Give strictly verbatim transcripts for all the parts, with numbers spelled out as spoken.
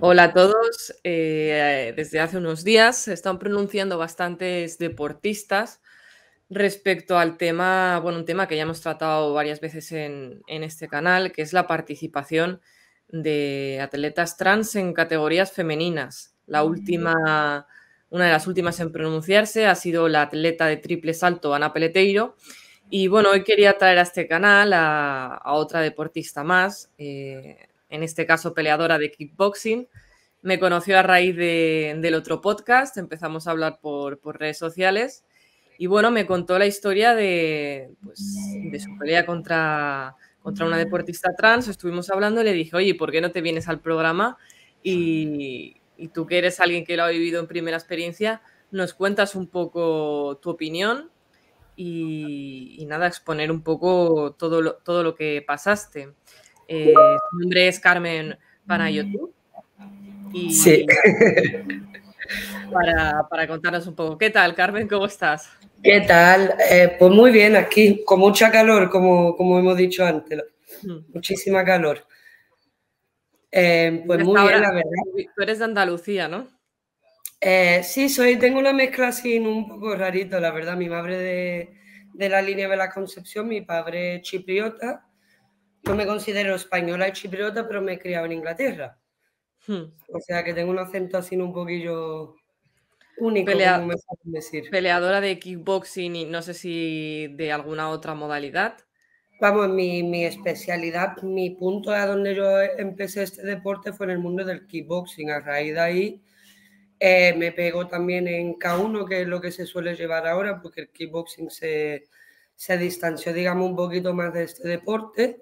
Hola a todos. Eh, desde hace unos días se están pronunciando bastantes deportistas respecto al tema, bueno, un tema que ya hemos tratado varias veces en, en este canal, que es la participación de atletas trans en categorías femeninas. La última, una de las últimas en pronunciarse ha sido la atleta de triple salto, Ana Peleteiro. Y bueno, hoy quería traer a este canal a, a otra deportista más, eh, en este caso peleadora de kickboxing. Me conoció a raíz de, del otro podcast, empezamos a hablar por, por redes sociales y bueno, me contó la historia de, pues, de su pelea contra, contra una deportista trans. Estuvimos hablando y le dije, oye, ¿por qué no te vienes al programa? Y, y tú que eres alguien que lo ha vivido en primera experiencia, nos cuentas un poco tu opinión y, y nada, exponer un poco todo lo, todo lo que pasaste. Eh, su nombre es Carmen Panayotou Sí. y para, para contarnos un poco. ¿Qué tal, Carmen? ¿Cómo estás? ¿Qué tal? Eh, pues muy bien, aquí con mucha calor, como, como hemos dicho antes. Mm. Muchísima calor. Eh, pues muy bien, Ahora, la verdad. tú eres de Andalucía, ¿no? Eh, sí, soy, tengo una mezcla así un poco rarito, la verdad. Mi madre de, de la línea de la Concepción, mi padre chipriota. Yo me considero española y chipriota, pero me he criado en Inglaterra. Hmm. O sea que tengo un acento así un poquillo único, Pelea- como me saben decir. Peleadora de kickboxing y no sé si de alguna otra modalidad. Vamos, mi, mi especialidad, mi punto a donde yo empecé este deporte fue en el mundo del kickboxing. A raíz de ahí eh, me pegó también en K uno, que es lo que se suele llevar ahora, porque el kickboxing se, se distanció, digamos, un poquito más de este deporte.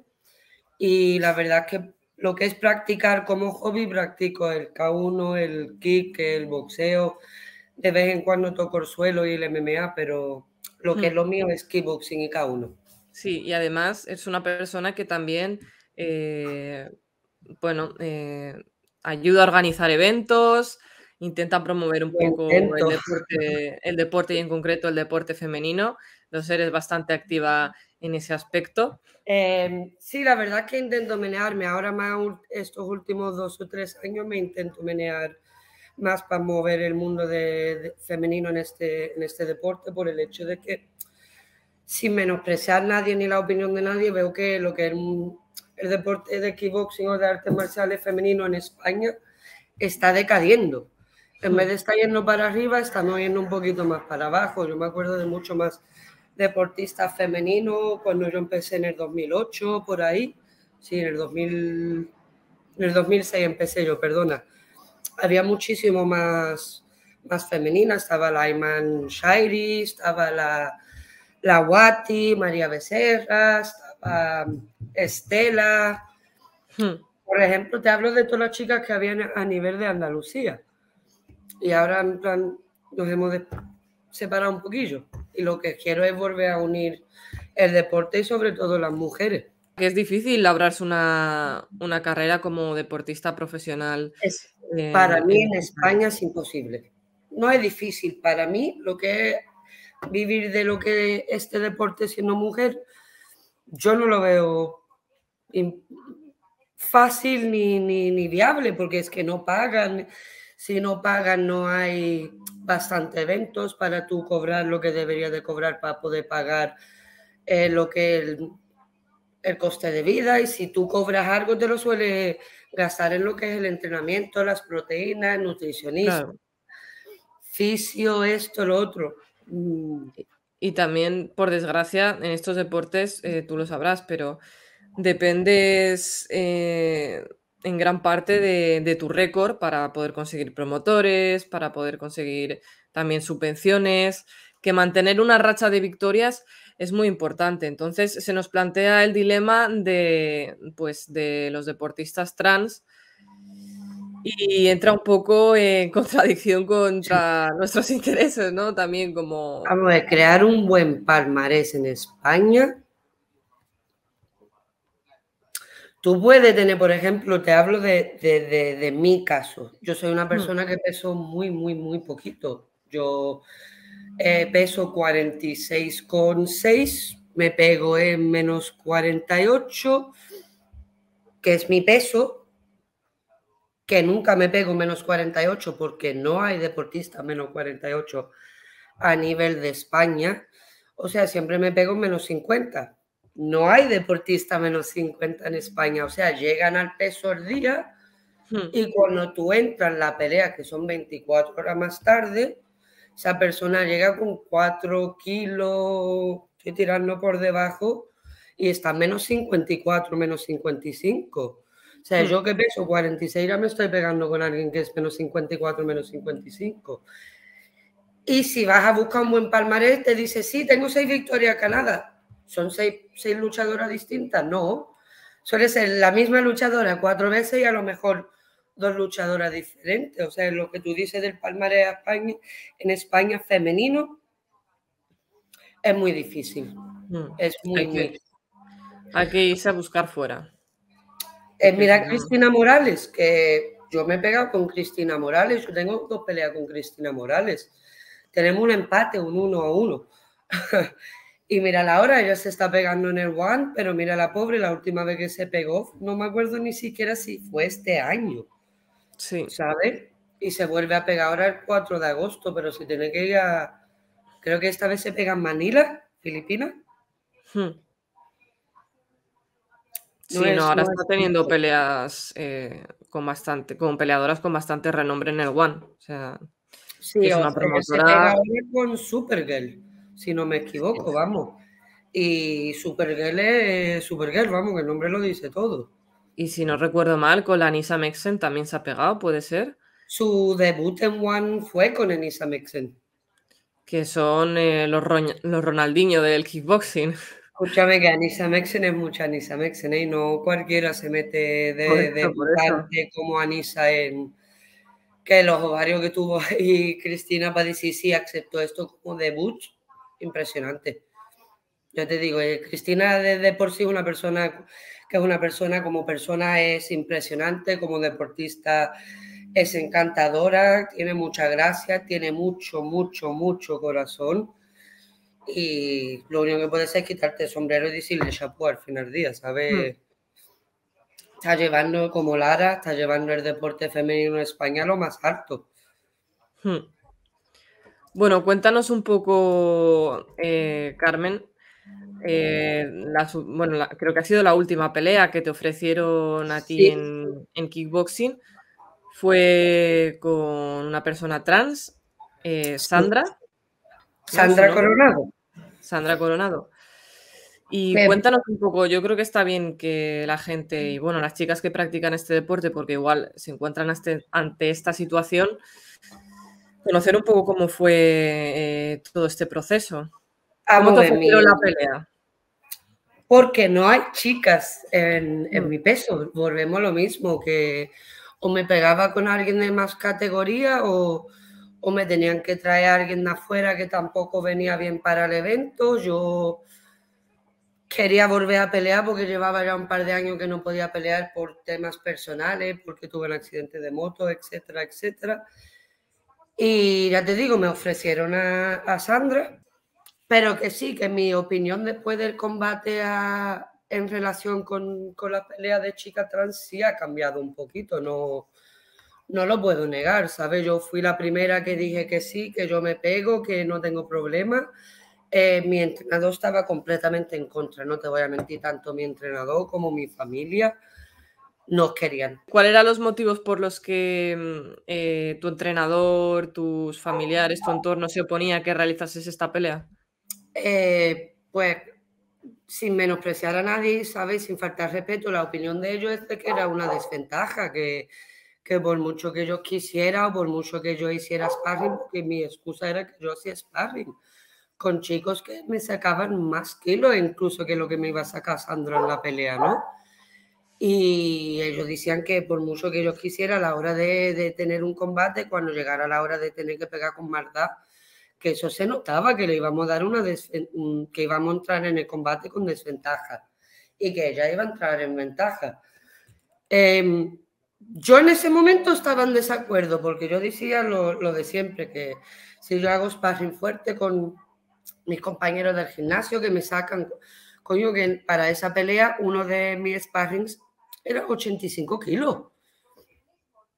Y la verdad es que lo que es practicar como hobby, practico el K uno, el kick, el boxeo. De vez en cuando toco el suelo y el M M A, pero lo que es Hmm. lo mío es kickboxing y K uno. Sí, y además es una persona que también, eh, bueno, eh, ayuda a organizar eventos, intenta promover un Lo poco el intento. deporte, el deporte y en concreto el deporte femenino. Entonces eres bastante activa en ese aspecto. Eh, sí, la verdad es que intento menearme. Ahora más estos últimos dos o tres años me intento menear más para mover el mundo de, de femenino en este, en este deporte, por el hecho de que, sin menospreciar a nadie ni la opinión de nadie, veo que lo que es el, el deporte de kickboxing o de artes marciales femenino en España está decadiendo. En vez Hmm. de estar yendo para arriba, estamos yendo un poquito más para abajo. Yo me acuerdo de mucho más deportistas femeninos cuando yo empecé en el dos mil ocho, por ahí. Sí, en el dos mil, en el dos mil seis empecé yo, perdona. Había muchísimo más, más femenina. Estaba la Ayman Shairi, estaba la, la Wati, María Becerra, estaba Estela. Hmm. Por ejemplo, te hablo de todas las chicas que habían a nivel de Andalucía. Y ahora, en plan, nos hemos separado un poquillo. Y lo que quiero es volver a unir el deporte y sobre todo las mujeres. Que es difícil labrarse una, una carrera como deportista profesional Es, para en, mí en en este España país. es imposible. No es difícil. Para mí, lo que es vivir de lo que este deporte siendo mujer, yo no lo veo fácil ni, ni, ni viable, porque es que no pagan. Si no pagan, no hay bastante eventos para tú cobrar lo que deberías de cobrar para poder pagar eh, lo que el, el coste de vida. Y si tú cobras algo, te lo suele gastar en lo que es el entrenamiento, las proteínas, nutricionista, Claro. fisio, esto, lo otro. Mm. Y y también, por desgracia, en estos deportes, eh, tú lo sabrás, pero dependes eh, en gran parte de, de tu récord para poder conseguir promotores, para poder conseguir también subvenciones, que mantener una racha de victorias es muy importante. Entonces se nos plantea el dilema de, pues, de los deportistas trans y entra un poco en contradicción contra nuestros intereses, ¿no? También como... Vamos a ver, crear un buen palmarés en España. Tú puedes tener, por ejemplo, te hablo de, de, de, de mi caso. Yo soy una Mm. persona que peso muy, muy, muy poquito. Yo eh, peso cuarenta y seis coma seis, me pego en menos cuarenta y ocho, que es mi peso, que nunca me pego menos cuarenta y ocho porque no hay deportista menos cuarenta y ocho a nivel de España. O sea, siempre me pego menos cincuenta. No hay deportista menos cincuenta en España. O sea, llegan al peso al día hmm. y cuando tú entras en la pelea, que son veinticuatro horas más tarde, esa persona llega con cuatro kilos, estoy tirando por debajo, y está menos cincuenta y cuatro, menos cincuenta y cinco. O sea, hmm. yo que peso cuarenta y seis ya me estoy pegando con alguien que es menos cincuenta y cuatro, menos cincuenta y cinco. Y si vas a buscar un buen palmarés, te dice, sí, tengo seis victorias Canadá. ¿Son seis, seis luchadoras distintas? No. Suele ser la misma luchadora cuatro veces y a lo mejor dos luchadoras diferentes. O sea, lo que tú dices del palmarés España, en España femenino es muy difícil. Mm. Es muy, hay, que, muy difícil. Hay que irse a buscar fuera. Eh, mira no. Cristina Morales, que yo me he pegado con Cristina Morales. Yo tengo dos peleas con Cristina Morales. Tenemos un empate, un uno a uno. Y mira la hora, ella se está pegando en el One, pero mira la pobre, la última vez que se pegó, no me acuerdo ni siquiera si fue este año. Sí. ¿Sabes? Y se vuelve a pegar ahora el cuatro de agosto, pero se tiene que ir a... Creo que esta vez se pega en Manila, Filipinas. Hmm. Sí, no, es, no ahora no está teniendo peleas eh, con bastante, con peleadoras con bastante renombre en el One. O sea, sí, que es una promotora. Se pega ahora con Supergirl, si no me equivoco, sí. Vamos. Y Supergirl es Supergirl, vamos, que el nombre lo dice todo. Y si no recuerdo mal, con la Anissa Mexen también se ha pegado, ¿puede ser? Su debut en One fue con Anissa Mexen. Que son eh, los, los Ronaldinho del kickboxing. Escúchame que Anissa Mexen es mucha Anissa Mexen, ¿eh? Y no cualquiera se mete de debutante como Anissa en... Que los ovarios que tuvo ahí Cristina para decir sí, aceptó esto como debut, impresionante. Yo te digo, eh, Cristina de, de por sí una persona que es una persona, como persona es impresionante, como deportista es encantadora, tiene mucha gracia, tiene mucho, mucho, mucho corazón y lo único que puedes hacer es quitarte el sombrero y decirle chapeau al final del día, ¿sabes? Mm. Está llevando, como Lara, está llevando el deporte femenino en España a lo más alto. Hmm. Bueno, cuéntanos un poco, eh, Carmen, eh, la, bueno, la, creo que ha sido la última pelea que te ofrecieron a ti sí. en, en kickboxing. Fue con una persona trans, eh, Sandra. Sí. Sandra ¿no? Coronado. Sandra Coronado. Y ¿Qué? Cuéntanos un poco, yo creo que está bien que la gente, y bueno, las chicas que practican este deporte, porque igual se encuentran ante, ante esta situación, conocer un poco cómo fue eh, todo este proceso. ¿Cómo te ofrecieron la pelea? Porque no hay chicas en, en mm. mi peso. Volvemos a lo mismo, que o me pegaba con alguien de más categoría o, o me tenían que traer a alguien de afuera que tampoco venía bien para el evento. Yo quería volver a pelear porque llevaba ya un par de años que no podía pelear por temas personales, porque tuve un accidente de moto, etcétera, etcétera. Y ya te digo, me ofrecieron a, a Sandra, pero que sí, que mi opinión después del combate a, en relación con, con la pelea de chica trans sí ha cambiado un poquito, no, no lo puedo negar, ¿sabes? Yo fui la primera que dije que sí, que yo me pego, que no tengo problema. Eh, mi entrenador estaba completamente en contra, no te voy a mentir, tanto mi entrenador como mi familia nos querían. ¿Cuáles eran los motivos por los que eh, tu entrenador, tus familiares, tu entorno se oponía a que realizases esta pelea? Eh, pues sin menospreciar a nadie, ¿sabes? Sin faltar respeto, la opinión de ellos es de que era una desventaja, que, que por mucho que yo quisiera o por mucho que yo hiciera sparring, porque mi excusa era que yo hacía sparring con chicos que me sacaban más kilos incluso que lo que me iba a sacar Sandra en la pelea, ¿no? Y ellos decían que por mucho que yo quisiera a la hora de, de tener un combate, cuando llegara la hora de tener que pegar con maldad, que eso se notaba, que le íbamos a dar una que íbamos a entrar en el combate con desventaja y que ella iba a entrar en ventaja. Eh, yo en ese momento estaba en desacuerdo porque yo decía lo, lo de siempre, que si yo hago sparring fuerte con mis compañeros del gimnasio que me sacan, coño, que para esa pelea uno de mis sparrings era ochenta y cinco kilos.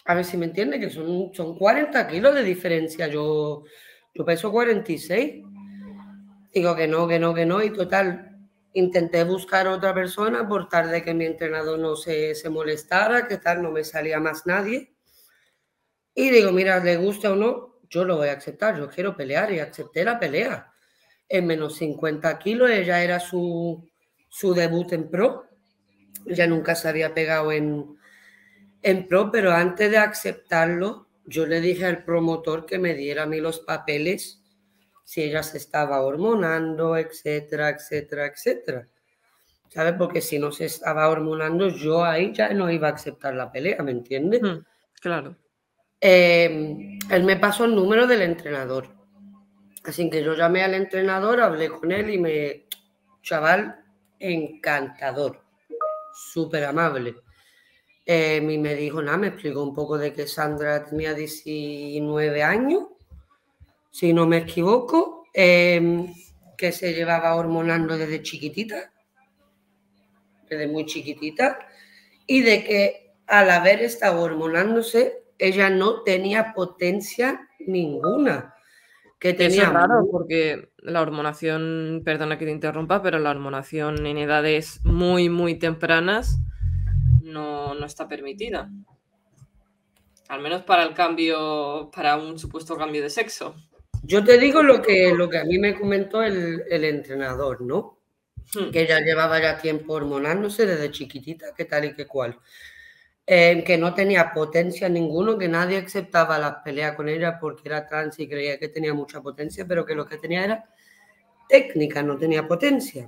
A ver si me entiende, que son, son cuarenta kilos de diferencia. Yo, yo peso cuarenta y seis. Digo que no, que no, que no. Y total, intenté buscar otra persona por tal de que mi entrenador no se, se molestara, que tal, no me salía más nadie. Y digo, mira, le gusta o no, yo lo voy a aceptar. Yo quiero pelear y acepté la pelea. En menos cincuenta kilos, ella era su, su debut en pro. Ella nunca se había pegado en, en pro, pero antes de aceptarlo, yo le dije al promotor que me diera a mí los papeles si ella se estaba hormonando, etcétera, etcétera, etcétera. ¿Sabes? Porque si no se estaba hormonando, yo ahí ya no iba a aceptar la pelea, ¿me entiendes? Hmm, claro. Eh, él me pasó el número del entrenador. Así que yo llamé al entrenador, hablé con él y me... Chaval, encantador, súper amable. Eh, y me dijo, nada, me explicó un poco de que Sandra tenía diecinueve años, si no me equivoco, eh, que se llevaba hormonando desde chiquitita, desde muy chiquitita, y de que al haber estado hormonándose, ella no tenía potencia ninguna, que Eso es tenía... raro porque la hormonación, perdona que te interrumpa, pero la hormonación en edades muy, muy tempranas no, no está permitida. Al menos para el cambio, para un supuesto cambio de sexo. Yo te digo lo que, lo que a mí me comentó el, el entrenador, ¿no? Hmm. Que ella llevaba ya tiempo hormonándose desde chiquitita, que tal y que cual. Eh, que no tenía potencia ninguno, que nadie aceptaba las peleas con ella porque era trans y creía que tenía mucha potencia, pero que lo que tenía era técnica, no tenía potencia.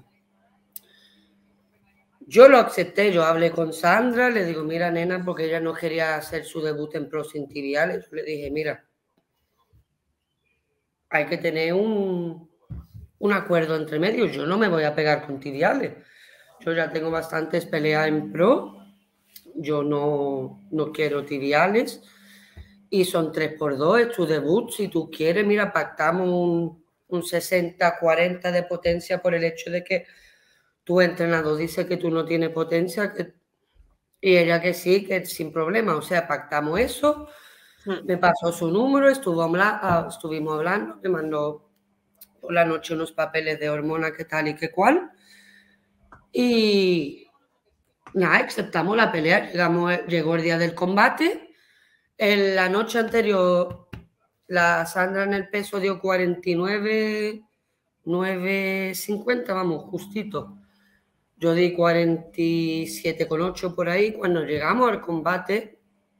Yo lo acepté, yo hablé con Sandra, le digo, mira, nena, porque ella no quería hacer su debut en pro sin tibiales. Yo le dije, mira, hay que tener un, un acuerdo entre medios. Yo no me voy a pegar con tibiales. Yo ya tengo bastantes peleas en pro. Yo no, no quiero tibiales. Y son tres por dos, es tu debut. Si tú quieres, mira, pactamos un, un sesenta cuarenta de potencia por el hecho de que tu entrenador dice que tú no tienes potencia que, y ella que sí, que sin problema. O sea, pactamos eso. Hmm. Me pasó su número, estuvo habla, estuvimos hablando, me mandó por la noche unos papeles de hormona que tal y que cual. Y nada, aceptamos la pelea. Llegamos, llegó el día del combate. En la noche anterior, la Sandra en el peso dio cuarenta y nueve, nueve cincuenta, vamos, justito. Yo di cuarenta y siete coma ocho por ahí. Cuando llegamos al combate,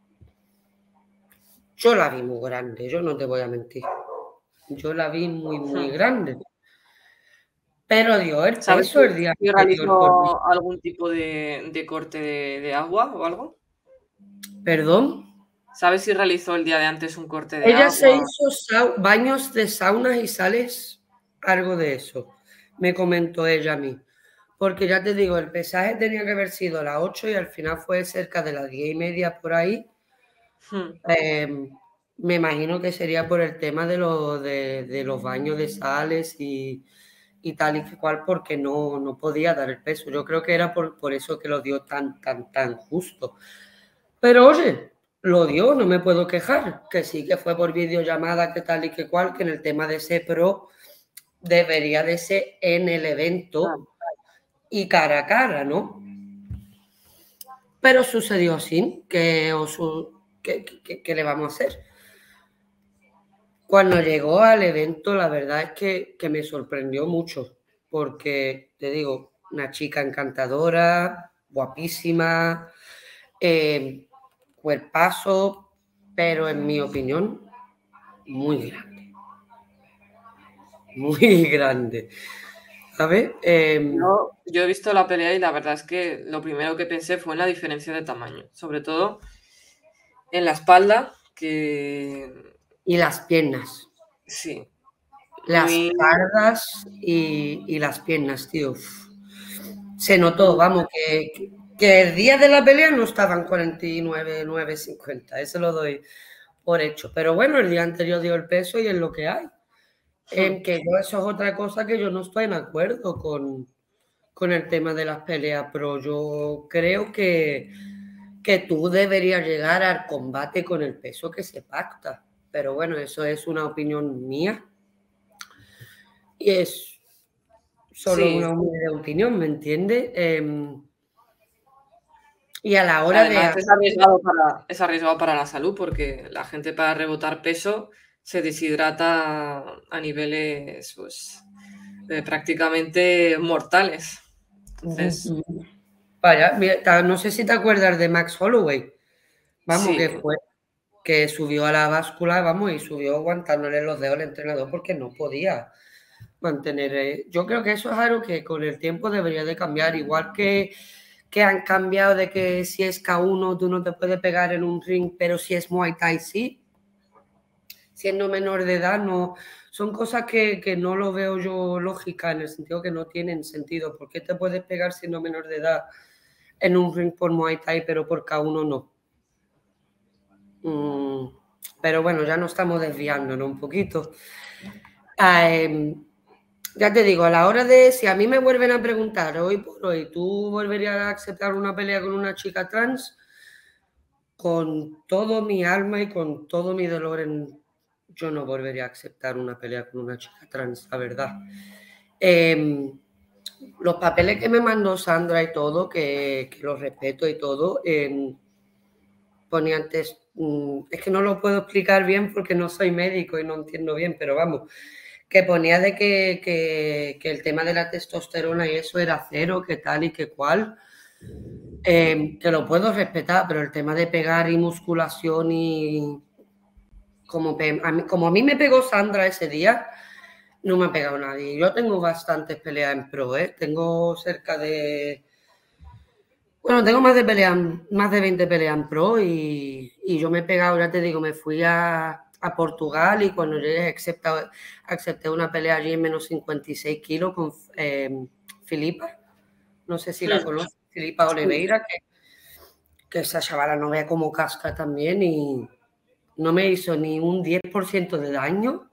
yo la vi muy grande, yo no te voy a mentir. Yo la vi muy, muy Hmm. grande. Pero dio el ¿Sabes peso el día si anterior por mí. realizó algún tipo de, de corte de, de agua o algo? ¿Perdón? ¿Sabes si realizó el día de antes un corte de Ella se agua? hizo baños de saunas y sales, algo de eso, me comentó ella a mí. Porque ya te digo, el pesaje tenía que haber sido a las ocho y al final fue cerca de las diez y media por ahí. Hmm. Eh, me imagino que sería por el tema de, lo, de, de los baños de sales y, y tal y que cual, porque no, no podía dar el peso. Yo creo que era por, por eso que lo dio tan, tan, tan justo. Pero oye, lo dio, no me puedo quejar, que sí que fue por videollamada, que tal y que cual, que en el tema de ese pro debería de ser en el evento y cara a cara, ¿no? Pero sucedió así, que, que, que, que le vamos a hacer. Cuando llegó al evento, la verdad es que, que me sorprendió mucho, porque te digo, una chica encantadora, guapísima, eh, cuerpazo, pero en mi opinión, muy grande. Muy grande. ¿Sabes? Eh, Yo, yo he visto la pelea y la verdad es que lo primero que pensé fue en la diferencia de tamaño, sobre todo en la espalda, que y las piernas. sí, Las muy, cargas y, y las piernas, tío. Uf. Se notó, muy- vamos, que, que el día de la pelea no estaban cuarenta y nueve, nueve cincuenta. Eso lo doy por hecho. Pero bueno, el día anterior dio el peso y es lo que hay. En que yo, eso es otra cosa que yo no estoy en acuerdo con, con el tema de las peleas, pero yo creo que, que tú deberías llegar al combate con el peso que se pacta. Pero bueno, eso es una opinión mía. Y es solo Sí. una humilde opinión, ¿me entiendes? Eh, y a la hora Además, de... es arriesgado, para, es arriesgado para la salud porque la gente para rebotar peso se deshidrata a niveles pues, eh, prácticamente mortales. Entonces, Vaya, mira, no sé si te acuerdas de Max Holloway. Vamos, sí, que fue que subió a la báscula, vamos, y subió aguantándole los dedos al entrenador porque no podía mantener. Eh, yo creo que eso es algo que con el tiempo debería de cambiar, igual que, que han cambiado de que si es K uno tú no te puedes pegar en un ring, pero si es Muay Thai sí. Siendo menor de edad, no. Son cosas que, que no lo veo yo lógica, en el sentido que no tienen sentido. ¿Por qué te puedes pegar siendo menor de edad en un ring por Muay Thai, pero por K uno no? Mm, pero bueno, ya nos estamos desviando, ¿no? Un poquito. Eh, ya te digo, a la hora de, si a mí me vuelven a preguntar hoy por hoy, ¿tú volverías a aceptar una pelea con una chica trans? Con todo mi alma y con todo mi dolor, en, yo no volvería a aceptar una pelea con una chica trans, la verdad. Eh, los papeles que me mandó Sandra y todo, que, que los respeto y todo, eh, ponía antes, mmm, es que no lo puedo explicar bien porque no soy médico y no entiendo bien, pero vamos, que ponía de que, que, que el tema de la testosterona y eso era cero, que tal y que cual, eh, que lo puedo respetar, pero el tema de pegar y musculación y como, a mí, como a mí me pegó Sandra ese día, no me ha pegado nadie. Yo tengo bastantes peleas en pro, ¿eh? Tengo cerca de... Bueno, tengo más de peleas, más de veinte peleas en pro y, y yo me he pegado, ya te digo, me fui a, a Portugal y cuando llegué acepté, acepté una pelea allí en menos cincuenta y seis kilos con eh, Filipa. No sé si la conoces, Filipa Oliveira, que, que esa chavala no vea como casca también y no me hizo ni un diez por ciento de daño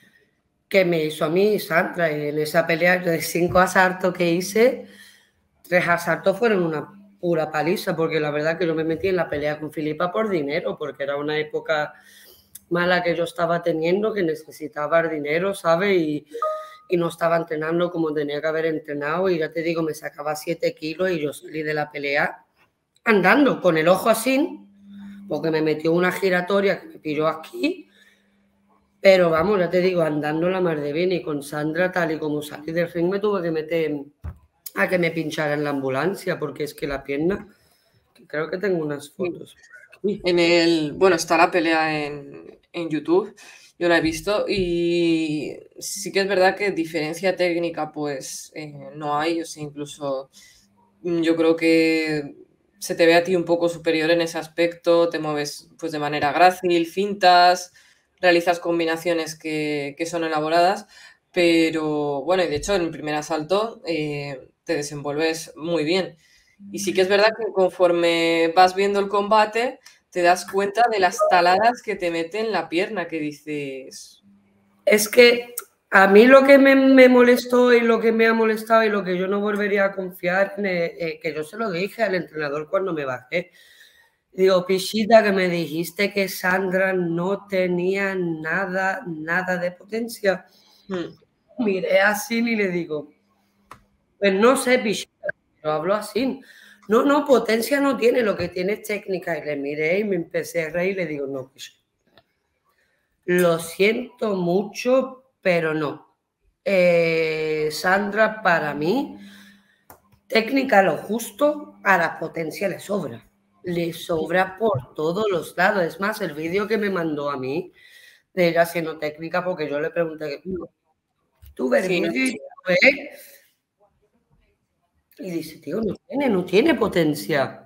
que me hizo a mí Sandra en esa pelea de cinco asaltos que hice. Tres asaltos fueron una pura paliza, porque la verdad que yo me metí en la pelea con Filipa por dinero, porque era una época mala que yo estaba teniendo, que necesitaba dinero, ¿sabes? Y, y no estaba entrenando como tenía que haber entrenado, y ya te digo, me sacaba siete kilos y yo salí de la pelea andando, con el ojo así, porque me metió una giratoria que me pilló aquí, pero vamos, ya te digo, andando la mar de bien, y con Sandra, tal y como salí del ring, me tuve que meter a que me pinchara en la ambulancia, porque es que la pierna, creo que tengo unas fotos. Uy. En el, bueno, está la pelea en, en YouTube, yo la he visto y sí que es verdad que diferencia técnica pues eh, no hay, o sea, incluso yo creo que se te ve a ti un poco superior en ese aspecto, te mueves pues de manera grácil, fintas, realizas combinaciones que, que son elaboradas, pero bueno, y de hecho en el primer asalto eh, te desenvuelves muy bien. Y sí que es verdad que conforme vas viendo el combate, te das cuenta de las taladas que te mete en la pierna, que dices... Es que a mí lo que me, me molestó y lo que me ha molestado y lo que yo no volvería a confiar, en, eh, que yo se lo dije al entrenador cuando me bajé. Digo, Pichita, que me dijiste que Sandra no tenía nada, nada de potencia. Hmm. Miré así y le digo, pues no sé, Pichita, pero hablo así. No, no, potencia no tiene, lo que tiene es técnica. Y le miré y me empecé a reír y le digo, no, Pichita, lo siento mucho, pero no. Eh, Sandra, para mí, técnica lo justo, a la potencia le sobra. Le sobra por todos los lados. Es más, el vídeo que me mandó a mí de ella haciendo técnica, porque yo le pregunté, ¿tú ves el Sí, no, vídeo y ves? Y dice, tío, no tiene, no tiene potencia.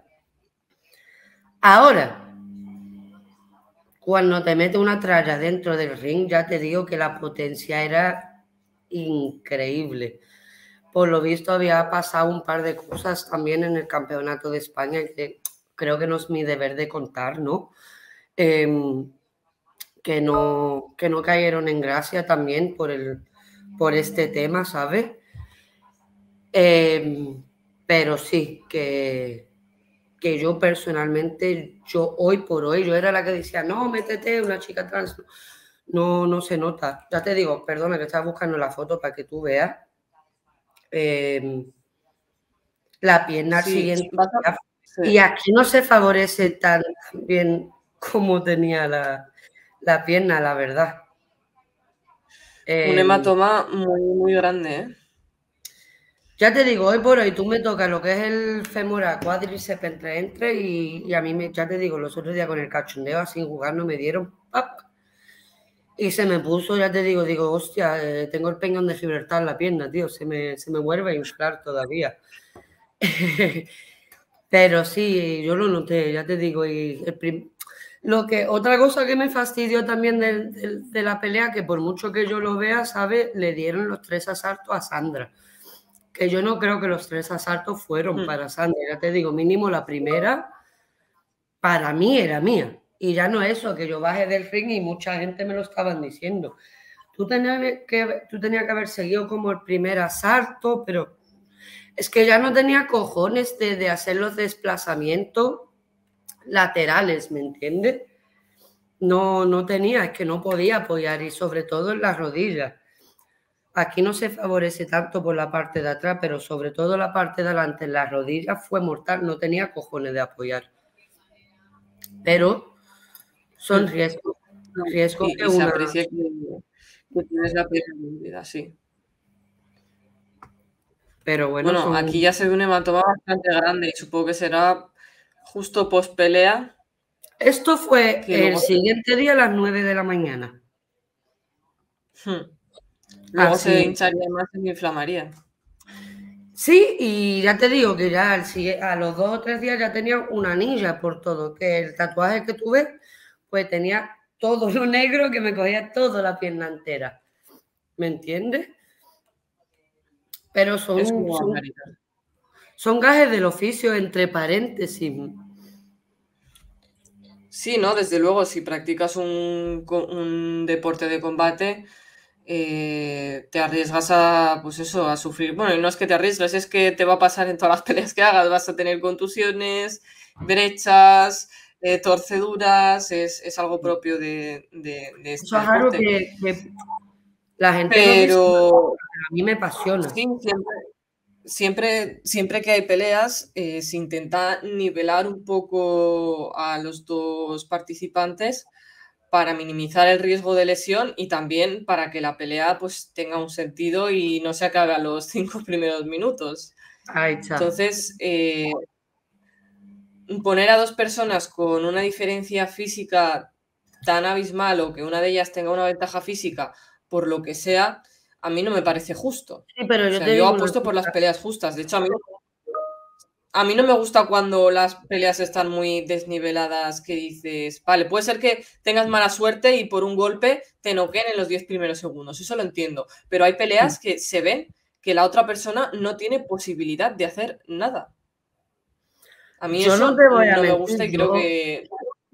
Ahora, cuando te mete una tralla dentro del ring, ya te digo que la potencia era increíble. Por lo visto había pasado un par de cosas también en el Campeonato de España que creo que no es mi deber de contar, ¿no? Eh, que no, que no cayeron en gracia también por, el, por este tema, ¿sabes? Eh, pero sí, que, que yo personalmente, yo hoy por hoy, yo era la que decía, no, métete, una chica trans. No, no se nota. Ya te digo, perdona que estaba buscando la foto para que tú veas. Eh, la pierna al Sí, siguiente pasa, día. sí. Y aquí no se favorece tan bien como tenía la, la pierna, la verdad. Un Eh, hematoma muy, muy grande, ¿eh? Ya te digo, hoy por hoy tú me tocas lo que es el femoral, cuádriceps entre entre y, y a mí, me, ya te digo, los otros días con el cachondeo, así jugar, no me dieron ¡pap! Y se me puso, ya te digo, digo, hostia, eh, tengo el peñón de Gibraltar en la pierna, tío, se me, se me vuelve a inflar todavía. Pero sí, yo lo noté, ya te digo, y el prim... lo que, otra cosa que me fastidió también de, de, de la pelea, que por mucho que yo lo vea, ¿sabes? Le dieron los tres asaltos a Sandra. Que yo no creo que los tres asaltos fueron Mm. para Sandra, ya te digo, mínimo la primera para mí era mía. Y ya no eso, que yo bajé del ring y mucha gente me lo estaban diciendo. Tú tenías que, tú tenías que haber seguido como el primer asalto, pero es que ya no tenía cojones de, de hacer los desplazamientos laterales, ¿me entiendes? No, no tenía, es que no podía apoyar y sobre todo en las rodillas. Aquí no se favorece tanto por la parte de atrás, pero sobre todo la parte de adelante, en las rodillas, fue mortal. No tenía cojones de apoyar. Pero son riesgos. Riesgos Y, que y se una... aprecia que, que tienes la pierna hundida, sí. Pero bueno, Bueno, son... aquí ya se ve un hematoma bastante grande y supongo que será justo post pelea. Esto fue Que el luego, siguiente día a las nueve de la mañana. hmm, luego se Así. hincharía más y se inflamaría. Sí, y ya te digo que ya al, a los dos o tres días ya tenía una anilla por todo, que el tatuaje que tuve, pues tenía todo lo negro que me cogía toda la pierna entera. ¿Me entiendes? Pero Es son, una son, barbaridad. son gajes del oficio, entre paréntesis. Sí, ¿no? Desde luego, si practicas un, co- un deporte de combate, eh, te arriesgas a, pues eso, a sufrir. Bueno, y no es que te arriesgues, es que te va a pasar en todas las peleas que hagas. Vas a tener contusiones, brechas, eh, torceduras, es, es algo propio de, de- de este Eso es algo deporte. que, que la gente lo dice, Pero pero a mí me apasiona. sí, siempre, siempre, siempre que hay peleas, eh, se intenta nivelar un poco a los dos participantes para minimizar el riesgo de lesión y también para que la pelea pues tenga un sentido y no se acabe a los cinco primeros minutos. Ahí está. Entonces, eh, poner a dos personas con una diferencia física tan abismal o que una de ellas tenga una ventaja física por lo que sea, a mí no me parece justo. Sí, pero O yo sea, te yo digo una apuesto por las cosa. peleas justas. De hecho, a mí a mí no me gusta cuando las peleas están muy desniveladas, que dices, vale, puede ser que tengas mala suerte y por un golpe te noqueen en los diez primeros segundos, eso lo entiendo, pero hay peleas que se ven que la otra persona no tiene posibilidad de hacer nada. A mí Yo no eso te voy a no me mentir, gusta y creo yo, que...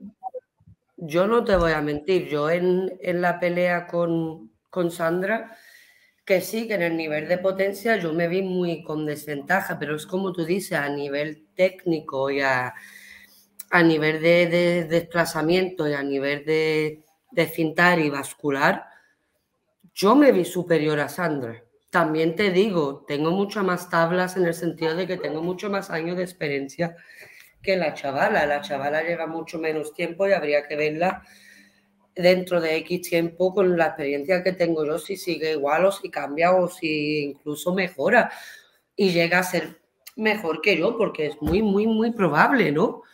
yo no te voy a mentir. Yo en, en la pelea con, con Sandra, que sí, que en el nivel de potencia yo me vi muy con desventaja, pero es como tú dices, a nivel técnico y a, a nivel de, de desplazamiento y a nivel de, de cintar y vascular, yo me vi superior a Sandra. También te digo, tengo muchas más tablas en el sentido de que tengo mucho más años de experiencia que la chavala. La chavala lleva mucho menos tiempo y habría que verla dentro de X tiempo con la experiencia que tengo yo, si sigue igual o si cambia o si incluso mejora y llega a ser mejor que yo, porque es muy, muy, muy probable, ¿no?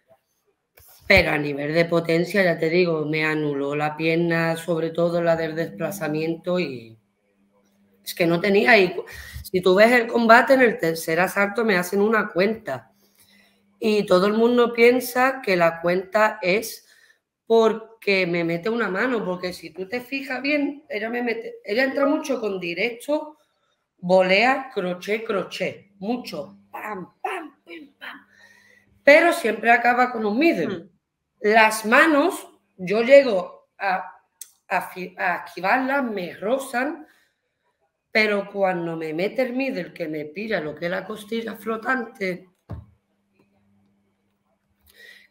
Pero a nivel de potencia, ya te digo, me anuló la pierna, sobre todo la del desplazamiento y es que no tenía. Y si tú ves el combate, en el tercer asalto me hacen una cuenta y todo el mundo piensa que la cuenta es porque me mete una mano, porque si tú te fijas bien, ella me mete, ella entra mucho con directo, volea, crochet, crochet, mucho, pam, pam, pam, pam, pero siempre acaba con un middle. Hmm. Las manos, yo llego a, a, a esquivarlas, me rozan, pero cuando me mete el middle, que me pilla lo que es la costilla flotante,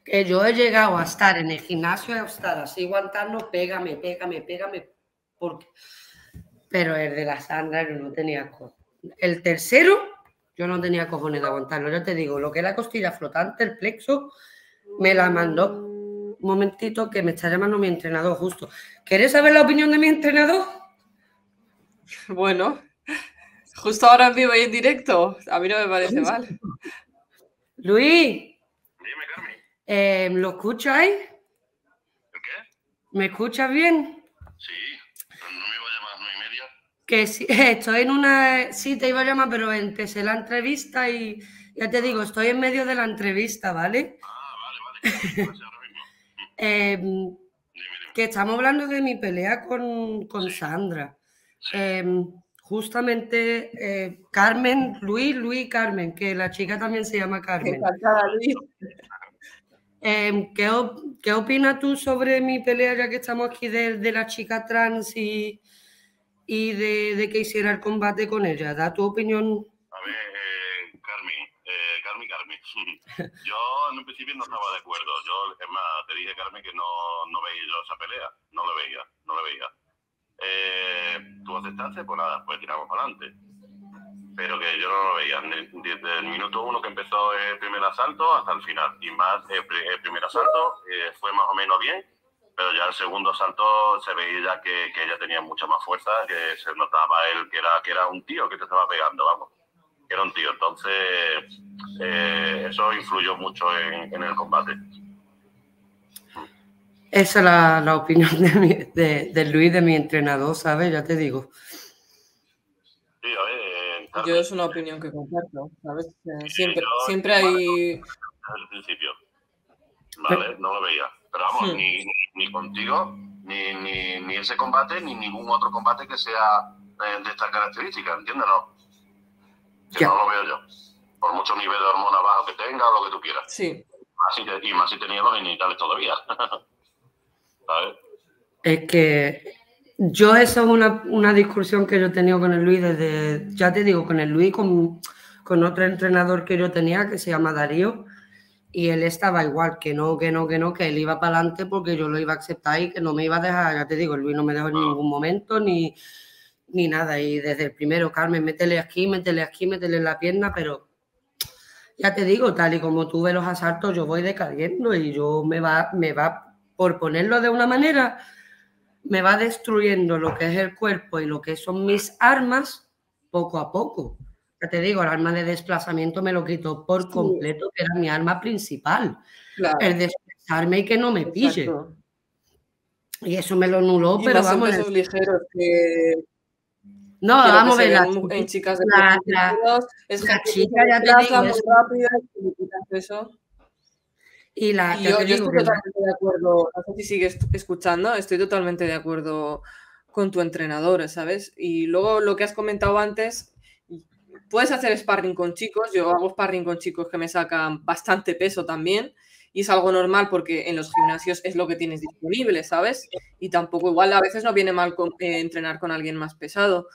que yo he llegado a estar en el gimnasio, a estar así aguantando, pégame, pégame, pégame, porque... pero el de la Sandra yo no tenía cojones. El tercero, yo no tenía cojones de aguantarlo. Yo te digo, lo que es la costilla flotante, el plexo, me la mandó. Un momentito, que me está llamando mi entrenador justo. ¿Quieres saber la opinión de mi entrenador? Bueno, justo ahora en vivo y en directo, a mí no me parece mal. Luis. Dime, Carmen. Eh, ¿Lo escucháis? ¿El qué? ¿Me escuchas bien? Sí, pero no me iba a llamar a las nueve y media. Que sí, estoy en una... Sí, te iba a llamar, pero empecé la entrevista y ya te digo, estoy en medio de la entrevista, ¿vale? Ah, vale, vale. ¿Qué pasa ahora mismo? Eh, Dime, dime. que estamos hablando de mi pelea con, con Sandra. Sí. Eh, justamente eh, Carmen, Luis, Luis Carmen, que la chica también se llama Carmen. Encantada, Luis. Eh, ¿qué, op- ¿Qué opinas tú sobre mi pelea, ya que estamos aquí, de, de la chica trans y, y de, de que hiciera el combate con ella? Da tu opinión. A ver, eh, Carmen, eh, Carmen, Carmen. Yo en un principio no estaba de acuerdo. Yo, es más, te dije, Carmen, que no, no veía yo esa pelea. No lo veía, no lo veía. Eh, ¿Tú aceptaste? Pues nada, pues tiramos para adelante. Pero que yo no lo veía. Desde el minuto uno que empezó el primer asalto hasta el final. Y más, el, el primer asalto eh, fue más o menos bien, pero ya el segundo asalto se veía ya que, que ella tenía mucha más fuerza, que se notaba él que era, que era un tío que te estaba pegando, vamos. Que era un tío. Entonces, eh, eso influyó mucho en, en el combate. Esa es la, la opinión de, mi, de, de Luis, de mi entrenador, ¿sabes? Ya te digo. Sí, a ver, eh, Yo es una opinión que comparto, ¿sabes? Eh, siempre, yo, siempre hay... desde el principio. Vale, no lo veía. Pero vamos, Hmm. ni, ni, ni contigo, ni, ni, ni ese combate, ni ningún otro combate que sea eh, de estas características, ¿entiendes? No. Que Ya. no lo veo yo. Por mucho nivel de hormona bajo que tenga o lo que tú quieras. Sí. Más si te, y más si tenía los genitales todavía. ¿Sabes? Es que yo, eso es una, una discusión que yo he tenido con el Luis desde, ya te digo, con el Luis, con, con otro entrenador que yo tenía que se llama Darío, y él estaba igual, que no, que no, que no, que él iba para adelante porque yo lo iba a aceptar y que no me iba a dejar, ya te digo, el Luis no me dejó en ningún momento ni, ni nada, y desde el primero, Carmen, métele aquí, métele aquí, métele en la pierna, pero ya te digo, tal y como tú ves los asaltos, yo voy decayendo y yo me va, me va, por ponerlo de una manera, me va destruyendo lo que es el cuerpo y lo que son mis armas poco a poco. Ya te digo, el arma de desplazamiento me lo quitó por Sí. completo, que era mi arma principal. Claro. El desplazarme y que no me pille. Exacto. Y eso me lo anuló, Y pero más en vamos... pesos ligeros que... No, que vamos a lo que ver, se la, ven en chicas de la, pesos la, ligeros es la gente chica, que ya se te desplaza digo, muy es, rápida y le quitas peso. y la, Y ya yo, te yo digo estoy que la, totalmente de acuerdo, no sé si sigues escuchando, estoy totalmente de acuerdo con tu entrenador, ¿sabes? Y luego lo que has comentado antes, puedes hacer sparring con chicos, yo hago sparring con chicos que me sacan bastante peso también, y es algo normal porque en los gimnasios es lo que tienes disponible, ¿sabes? Y tampoco igual a veces no viene mal con, eh, entrenar con alguien más pesado.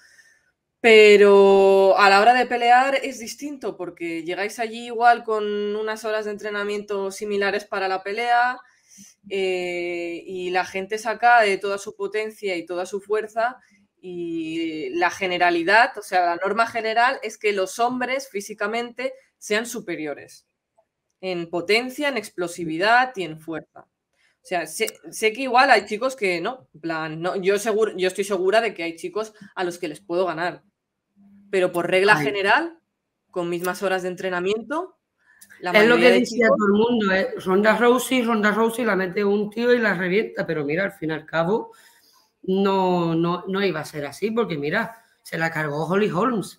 Pero a la hora de pelear es distinto porque llegáis allí igual con unas horas de entrenamiento similares para la pelea eh, y la gente saca de toda su potencia y toda su fuerza y la generalidad, o sea, la norma general es que los hombres físicamente sean superiores en potencia, en explosividad y en fuerza. O sea, sé, sé que igual hay chicos que no, en plan, no, yo, seguro, yo estoy segura de que hay chicos a los que les puedo ganar. Pero por regla ay, general, con mismas horas de entrenamiento, la es lo mayoría que de decía chicos... todo el mundo, ¿eh? Ronda Rousey, Ronda Rousey la mete un tío y la revienta, pero mira, al fin y al cabo no, no, no iba a ser así, porque mira, se la cargó Holly Holmes.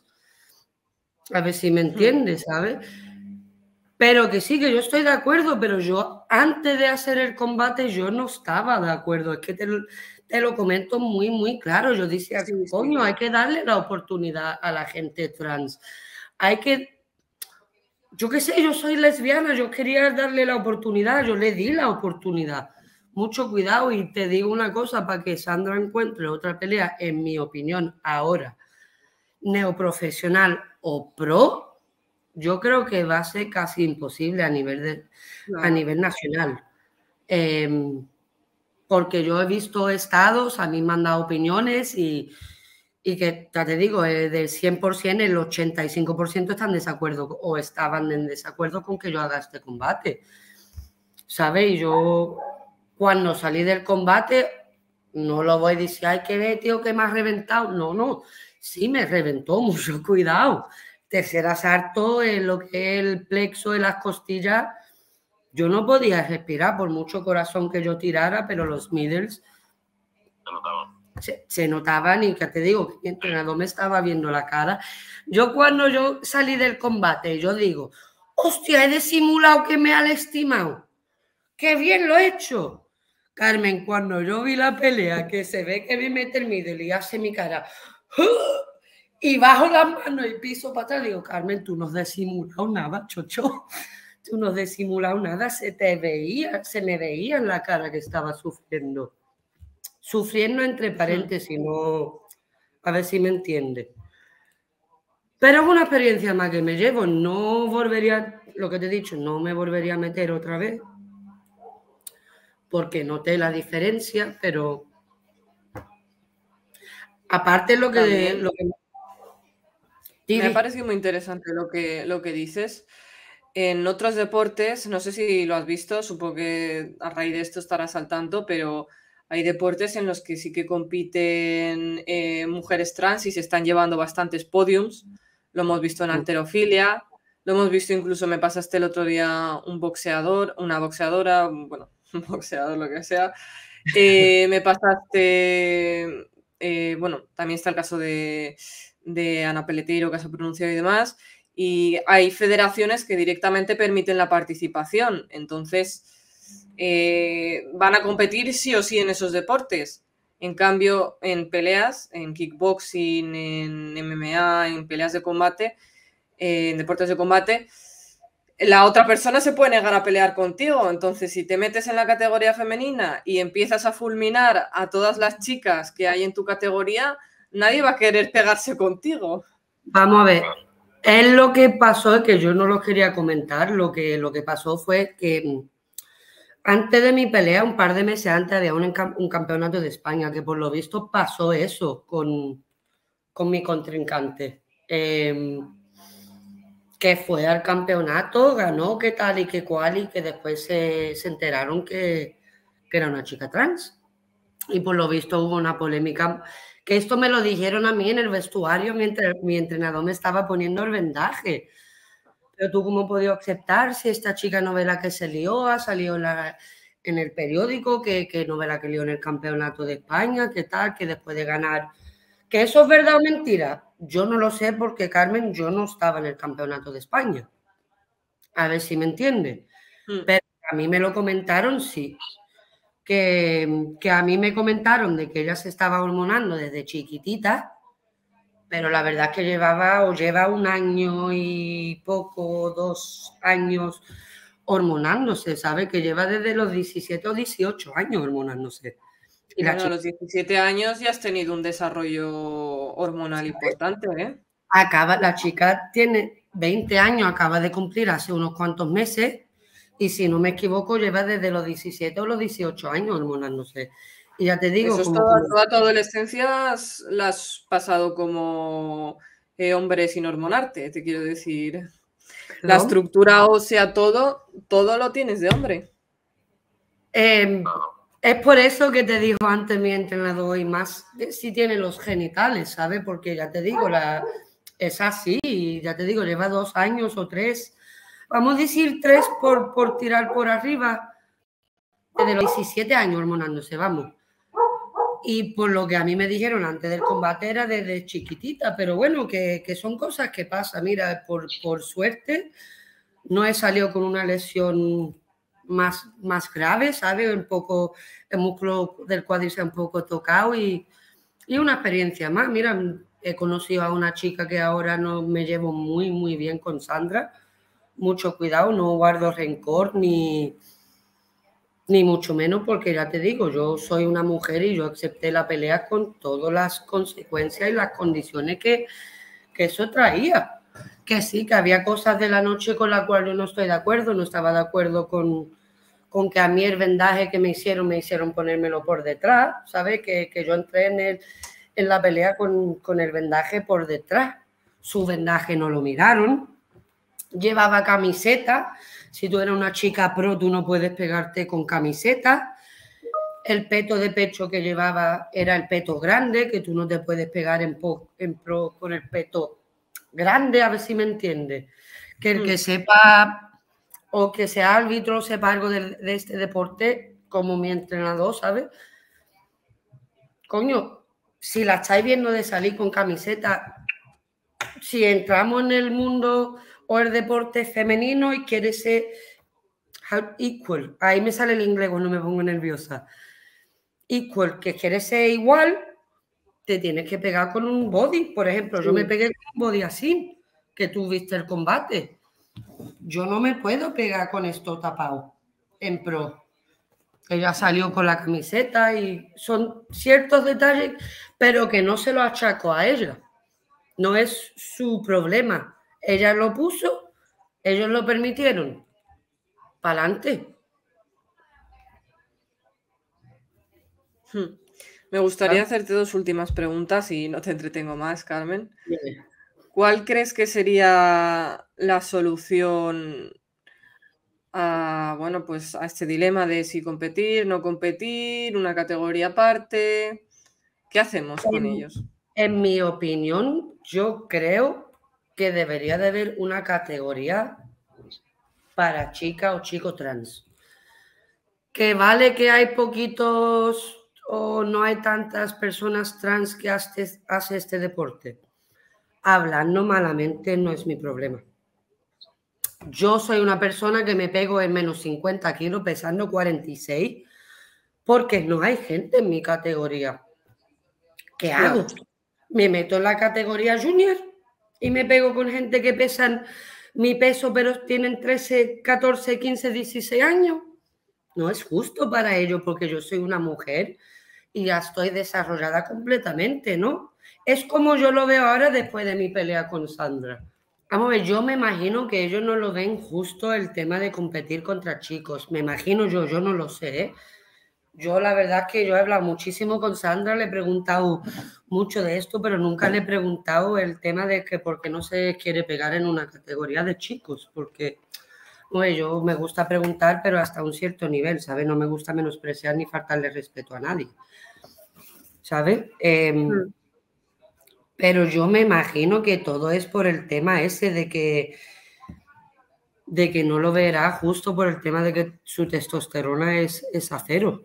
A ver si me entiendes, ¿sabes? Pero que sí, que yo estoy de acuerdo, pero yo antes de hacer el combate yo no estaba de acuerdo. Es que te, te lo comento muy, muy claro. Yo decía, Sí, coño, sí. hay que darle la oportunidad a la gente trans. Hay que... Yo qué sé, yo soy lesbiana, yo quería darle la oportunidad, yo le di la oportunidad. Mucho cuidado y te digo una cosa, para que Sandra encuentre otra pelea, en mi opinión, ahora, neoprofesional o pro, yo creo que va a ser casi imposible a nivel, de, Claro. a nivel nacional. Eh, porque yo he visto estados, a mí me han dado opiniones y, y que, ya te digo, eh, del cien por ciento, el ochenta y cinco por ciento están en desacuerdo o estaban en desacuerdo con que yo haga este combate. ¿Sabes? Y yo, cuando salí del combate, no lo voy a decir, ay, que ve, tío, que me has reventado. No, no, sí me reventó, mucho cuidado. Tercer asalto, en lo que es el plexo de las costillas, yo no podía respirar por mucho corazón que yo tirara, pero los middles Se notaba. se, se notaban y que te digo, que mi entrenador me estaba viendo la cara. Yo cuando yo salí del combate, yo digo, hostia, he disimulado que me ha lastimado. ¡Qué bien lo he hecho! Carmen, cuando yo vi la pelea, que se ve que me mete el middle y hace mi cara, y bajo las manos y piso para atrás, digo, Carmen, tú no has disimulado nada, chocho. Tú no has disimulado nada, se te veía, se me veía en la cara que estaba sufriendo. Sufriendo entre paréntesis, no, a ver si me entiende. Pero es una experiencia más que me llevo, no volvería, lo que te he dicho, no me volvería a meter otra vez, porque noté la diferencia, pero aparte lo que... Lo que... Me ha parecido muy interesante lo que, lo que dices. En otros deportes, no sé si lo has visto, supongo que a raíz de esto estarás al tanto, pero hay deportes en los que sí que compiten eh, mujeres trans y se están llevando bastantes podiums. Lo hemos visto en halterofilia, lo hemos visto incluso, me pasaste el otro día un boxeador, una boxeadora, bueno, un boxeador, lo que sea. Eh, me pasaste, eh, bueno, también está el caso de, de Ana Peleteiro, que se ha pronunciado y demás. Y hay federaciones que directamente permiten la participación. Entonces, eh, van a competir sí o sí en esos deportes. En cambio, en peleas, en kickboxing, en M M A, en peleas de combate, eh, en deportes de combate, la otra persona se puede negar a pelear contigo. Entonces, si te metes en la categoría femenina y empiezas a fulminar a todas las chicas que hay en tu categoría, nadie va a querer pegarse contigo. Vamos a ver. Es lo que pasó, es que yo no lo quería comentar, lo que, lo que pasó fue que antes de mi pelea, un par de meses antes, había un, un campeonato de España, que por lo visto pasó eso con, con mi contrincante. Eh, que fue al campeonato, ganó, qué tal y qué cual, y que después se, se enteraron que, que era una chica trans. Y por lo visto hubo una polémica, que esto me lo dijeron a mí en el vestuario mientras mi entrenador me estaba poniendo el vendaje. Pero tú, ¿cómo has podido aceptar si esta chica no ve la que se lió, ha salido en, la, en el periódico, que, que no ve la que lió en el campeonato de España, que tal, que después de ganar... ¿Que eso es verdad o mentira? Yo no lo sé porque, Carmen, yo no estaba en el campeonato de España. A ver si me entiende. Mm. Pero a mí me lo comentaron, sí. Que, que a mí me comentaron de que ella se estaba hormonando desde chiquitita, pero la verdad es que llevaba o lleva un año y poco, dos años hormonándose, ¿sabe? Que lleva desde los diecisiete o dieciocho años hormonándose. Y bueno, a los diecisiete años ya has tenido un desarrollo hormonal importante, ¿eh? Acaba, la chica tiene veinte años, acaba de cumplir hace unos cuantos meses, y si no me equivoco, lleva desde los diecisiete o los dieciocho años hormonándose. Y ya te digo... Eso es como, toda, como... toda tu adolescencia la has pasado como eh, hombre sin hormonarte, te quiero decir. ¿No? La estructura ósea, todo, todo lo tienes de hombre. Eh, es por eso que te digo antes mi entrenador, y más si tiene los genitales, ¿sabes? Porque ya te digo, la, es así, ya te digo, lleva dos años o tres, vamos a decir tres por, por tirar por arriba, desde los diecisiete años hormonándose, vamos. Y por lo que a mí me dijeron antes del combate era desde chiquitita, pero bueno, que, que son cosas que pasan. Mira, por, por suerte no he salido con una lesión más, más grave, ¿sabes? Un poco, el músculo del cuádriceps un poco tocado y, y una experiencia más. Mira, he conocido a una chica que ahora no me llevo muy, muy bien con Sandra. Mucho cuidado, no guardo rencor ni... Ni mucho menos, porque ya te digo, yo soy una mujer y yo acepté la pelea con todas las consecuencias y las condiciones que, que eso traía. que sí, que había cosas de la noche con las cuales yo no estoy de acuerdo, no estaba de acuerdo con, con que a mí el vendaje que me hicieron, me hicieron ponérmelo por detrás, ¿sabes? Que, que yo entré en, el, en la pelea con, con el vendaje por detrás. Su vendaje no lo miraron. Llevaba camiseta. Si tú eres una chica pro, tú no puedes pegarte con camiseta. El peto de pecho que llevaba era el peto grande, que tú no te puedes pegar en, po, en pro con el peto grande, a ver si me entiende. Que el que sepa o que sea árbitro, sepa algo de, de este deporte, como mi entrenador, ¿sabes? Coño, si la estáis viendo de salir con camiseta, si entramos en el mundo o el deporte femenino y quiere ser equal, ahí me sale el inglés cuando me pongo nerviosa, equal, que quiere ser igual, te tienes que pegar con un body. Por ejemplo, sí. Yo me pegué con un body así, que tú viste el combate. Yo no me puedo pegar con esto tapado en pro. Ella salió con la camiseta y son ciertos detalles, pero que no se lo achaco a ella. No es su problema. Ella lo puso, ellos lo permitieron. Para adelante. Hmm. Me gustaría ¿Ah? hacerte dos últimas preguntas y no te entretengo más, Carmen. Bien. ¿Cuál crees que sería la solución a, bueno, pues a este dilema de si competir, no competir, una categoría aparte? ¿Qué hacemos en, con ellos? En mi opinión, yo creo que debería de haber una categoría para chica o chico trans. Que vale que hay poquitos o no hay tantas personas trans que hace, hace este deporte. Hablando malamente no es mi problema. Yo soy una persona que me pego en menos cincuenta kilos pesando cuarenta y seis porque no hay gente en mi categoría. ¿Qué hago? Me meto en la categoría junior y me pego con gente que pesan mi peso pero tienen trece, catorce, quince, dieciséis años. No es justo para ellos porque yo soy una mujer y ya estoy desarrollada completamente, ¿no? Es como yo lo veo ahora después de mi pelea con Sandra. Vamos a ver, yo me imagino que ellos no lo ven justo el tema de competir contra chicos. Me imagino yo, yo no lo sé, ¿eh? Yo la verdad es que yo he hablado muchísimo con Sandra, le he preguntado mucho de esto, pero nunca le he preguntado el tema de que por qué no se quiere pegar en una categoría de chicos, porque bueno, yo me gusta preguntar, pero hasta un cierto nivel, ¿sabes? No me gusta menospreciar ni faltarle respeto a nadie, ¿sabes? Eh, mm. Pero yo me imagino que todo es por el tema ese de que de que no lo verá justo por el tema de que su testosterona es, es a cero.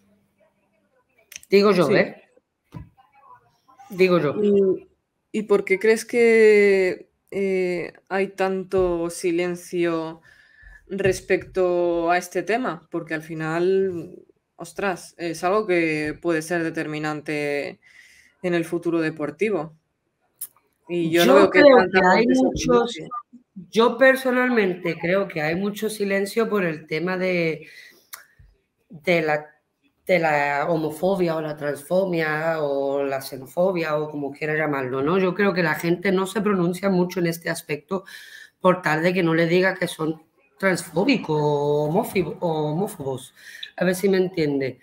Digo yo, sí. ¿eh? Digo yo. ¿Y, ¿y por qué crees que eh, hay tanto silencio respecto a este tema? Porque al final, ostras, es algo que puede ser determinante en el futuro deportivo. Y yo, yo no veo que, creo que hay muchos, yo personalmente creo que hay mucho silencio por el tema de, de, la, de la homofobia o la transfobia o la xenofobia o como quiera llamarlo, ¿no? Yo creo que la gente no se pronuncia mucho en este aspecto por tal de que no le diga que son transfóbicos o homófobos, o homófobos. A ver si me entiende.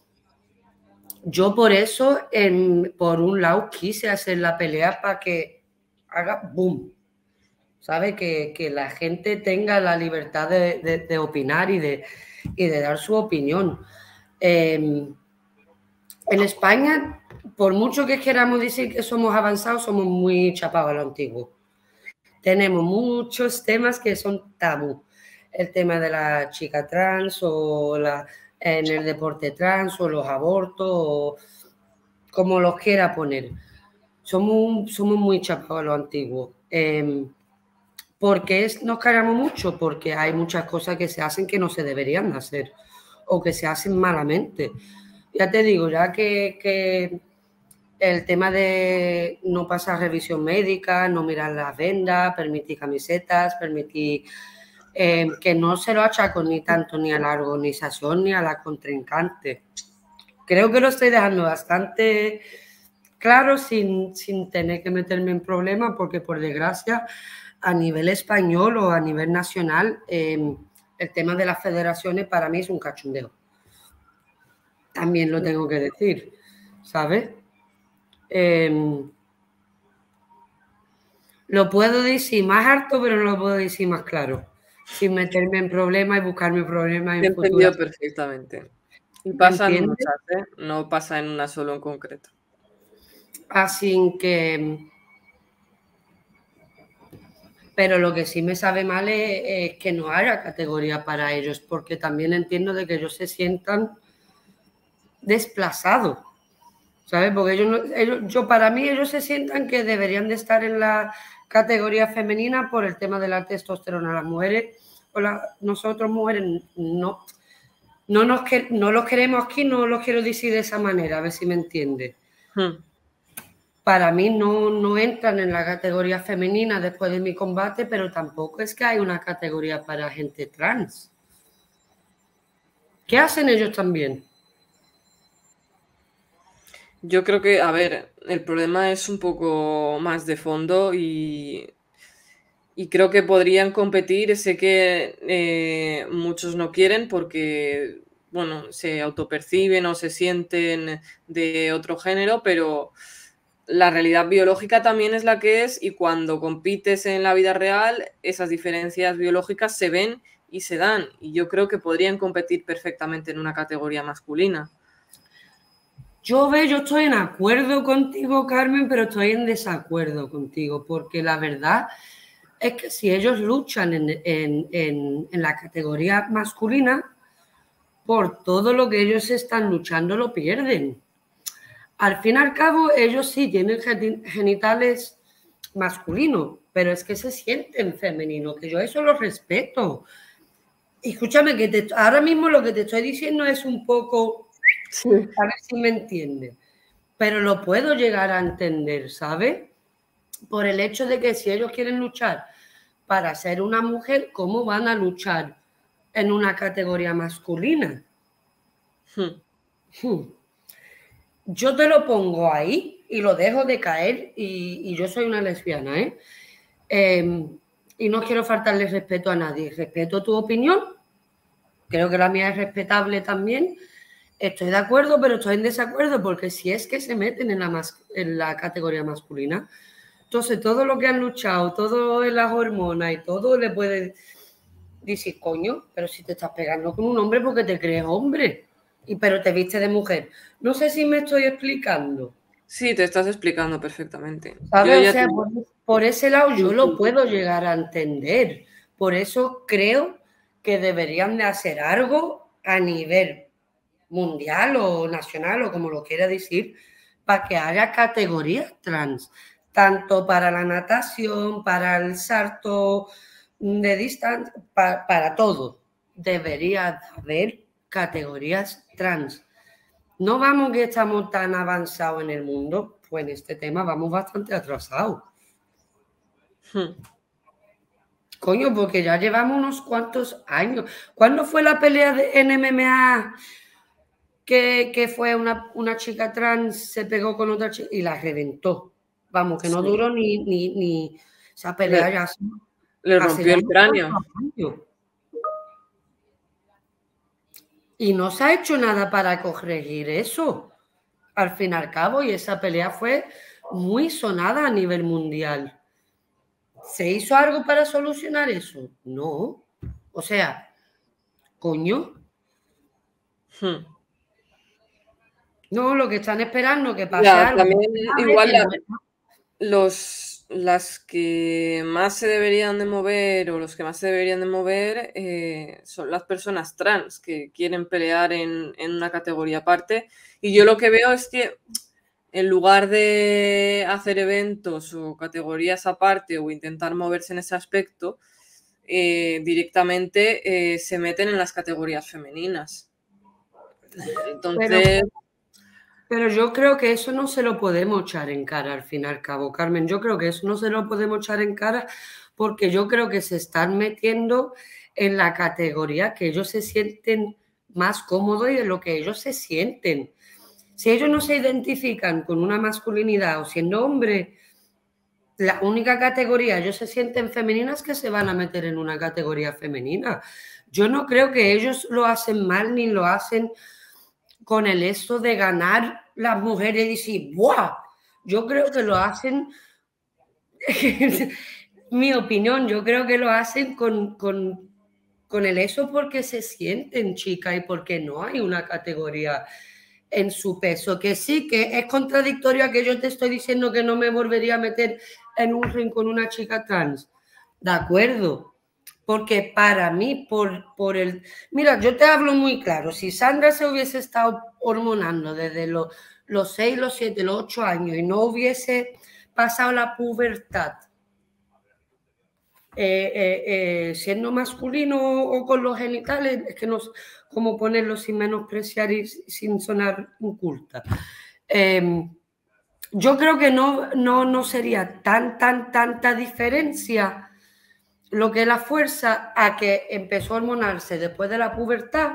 Yo por eso, en, por un lado, quise hacer la pelea para que haga boom, ¿sabe? Que, que la gente tenga la libertad de, de, de opinar y de, y de dar su opinión. Eh, en España, por mucho que queramos decir que somos avanzados, somos muy chapados a lo antiguo. Tenemos muchos temas que son tabú. El tema de la chica trans o la, en el deporte trans o los abortos o como los quiera poner. Somos, somos muy chapados a lo antiguo. Eh, ¿Por qué nos cargamos mucho? Porque hay muchas cosas que se hacen que no se deberían de hacer o que se hacen malamente. Ya te digo, ya que, que el tema de no pasar revisión médica, no mirar las vendas, permitir camisetas, permitir eh, que no se lo achaco ni tanto ni a la organización ni a la contrincante. Creo que lo estoy dejando bastante claro sin, sin tener que meterme en problemas porque por desgracia a nivel español o a nivel nacional, eh, el tema de las federaciones para mí es un cachondeo. También lo tengo que decir, ¿sabes? Eh, lo puedo decir más alto, pero no lo puedo decir más claro, sin meterme en problemas y buscarme problemas en Te entendió futuras. perfectamente. Y pasa en ¿Entiendes? muchas, ¿eh? No pasa en una solo en concreto. Así que... Pero lo que sí me sabe mal es, es que no haya categoría para ellos, porque también entiendo de que ellos se sientan desplazados, ¿sabes? Porque ellos, no, ellos, yo para mí ellos se sientan que deberían de estar en la categoría femenina por el tema de la testosterona. Las mujeres, o la, nosotros mujeres, no, no, nos, no los queremos aquí, no los quiero decir de esa manera, a ver si me entiendes. Hmm. Para mí no, no entran en la categoría femenina después de mi combate, pero tampoco es que hay una categoría para gente trans. ¿Qué hacen ellos también? Yo creo que, a ver, el problema es un poco más de fondo y, y creo que podrían competir. Sé que eh, muchos no quieren porque, bueno, se autoperciben o se sienten de otro género, pero la realidad biológica también es la que es y cuando compites en la vida real, esas diferencias biológicas se ven y se dan. Y yo creo que podrían competir perfectamente en una categoría masculina. Yo ve, yo estoy en acuerdo contigo, Carmen, pero estoy en desacuerdo contigo, porque la verdad es que si ellos luchan en, en, en, en la categoría masculina, por todo lo que ellos están luchando lo pierden. Al fin y al cabo, ellos sí tienen genitales masculinos, pero es que se sienten femeninos, que yo eso lo respeto. Y escúchame, que te, ahora mismo lo que te estoy diciendo es un poco, sí, a ver si me entiendes, pero lo puedo llegar a entender, ¿sabes? Por el hecho de que si ellos quieren luchar para ser una mujer, ¿cómo van a luchar en una categoría masculina? Hmm. Hmm. Yo te lo pongo ahí y lo dejo de caer y, y yo soy una lesbiana, ¿eh? ¿eh? Y no quiero faltarle respeto a nadie. Respeto tu opinión, creo que la mía es respetable también. Estoy de acuerdo, pero estoy en desacuerdo porque si es que se meten en la, mas, en la categoría masculina, entonces todo lo que han luchado, todo en las hormonas y todo le puede decir, coño, pero si te estás pegando con un hombre porque te crees hombre. Y pero te viste de mujer. No sé si me estoy explicando. Sí, te estás explicando perfectamente. ¿Sabes? O sea, por, por ese lado yo lo puedo llegar a entender. Por eso creo que deberían de hacer algo a nivel mundial o nacional o como lo quiera decir, para que haya categorías trans, tanto para la natación, para el salto de distancia, para, para todo. Debería haber categorías trans. No vamos que estamos tan avanzados en el mundo, pues en este tema vamos bastante atrasados. Hmm. Coño, porque ya llevamos unos cuantos años. ¿Cuándo fue la pelea de en M M A que, que fue una, una chica trans, se pegó con otra chica y la reventó? Vamos, que no sí. duró ni, ni, ni esa pelea le, ya. Le rompió el cráneo. Y no se ha hecho nada para corregir eso, al fin y al cabo, y esa pelea fue muy sonada a nivel mundial. ¿Se hizo algo para solucionar eso? No. O sea, coño. Hmm. No, lo que están esperando que pase ya, algo. También, igual la, los, las que más se deberían de mover o los que más se deberían de mover eh, son las personas trans que quieren pelear en, en una categoría aparte. Y yo lo que veo es que en lugar de hacer eventos o categorías aparte o intentar moverse en ese aspecto, eh, directamente eh, se meten en las categorías femeninas. Entonces... Pero, pero yo creo que eso no se lo podemos echar en cara al fin y al cabo, Carmen. Yo creo que eso no se lo podemos echar en cara porque yo creo que se están metiendo en la categoría que ellos se sienten más cómodos y de lo que ellos se sienten. Si ellos no se identifican con una masculinidad o siendo hombre, la única categoría, ellos se sienten femeninas que se van a meter en una categoría femenina. Yo no creo que ellos lo hacen mal ni lo hacen con el esto de ganar las mujeres y decir, ¡buah! Yo creo que lo hacen, mi opinión, yo creo que lo hacen con, con, con el eso porque se sienten chicas y porque no hay una categoría en su peso, que sí, que es contradictorio a que yo te estoy diciendo que no me volvería a meter en un ring con una chica trans. De acuerdo, porque para mí, por, por el... Mira, yo te hablo muy claro, si Sandra se hubiese estado hormonando desde los, los seis, los siete, los ocho años y no hubiese pasado la pubertad eh, eh, eh, siendo masculino o con los genitales, es que no sé cómo ponerlo sin menospreciar y sin sonar inculta. Eh, yo creo que no, no, no sería tan, tan, tanta diferencia lo que es la fuerza a que empezó a hormonarse después de la pubertad